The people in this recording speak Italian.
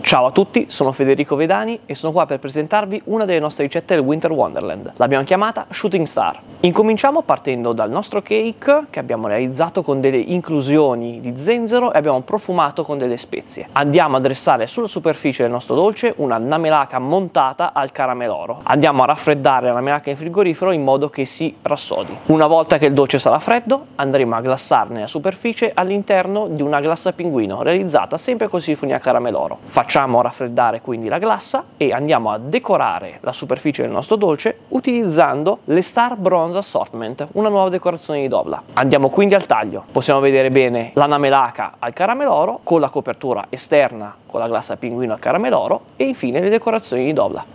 Ciao a tutti, sono Federico Vedani e sono qua per presentarvi una delle nostre ricette del Winter Wonderland. L'abbiamo chiamata Shooting Star. Incominciamo partendo dal nostro cake che abbiamo realizzato con delle inclusioni di zenzero e abbiamo profumato con delle spezie. Andiamo a dressare sulla superficie del nostro dolce una namelaca montata al carameloro. Andiamo a raffreddare la namelaca in frigorifero in modo che si rassodi. Una volta che il dolce sarà freddo, andremo a glassarne la superficie all'interno di una glassa pinguino realizzata sempre con sifoni a carameloro. Facciamo raffreddare quindi la glassa e andiamo a decorare la superficie del nostro dolce utilizzando le Star Bronze Assortment, una nuova decorazione di Dobla. Andiamo quindi al taglio. Possiamo vedere bene la namelaca al carameloro con la copertura esterna con la glassa pinguino al carameloro e infine le decorazioni di Dobla.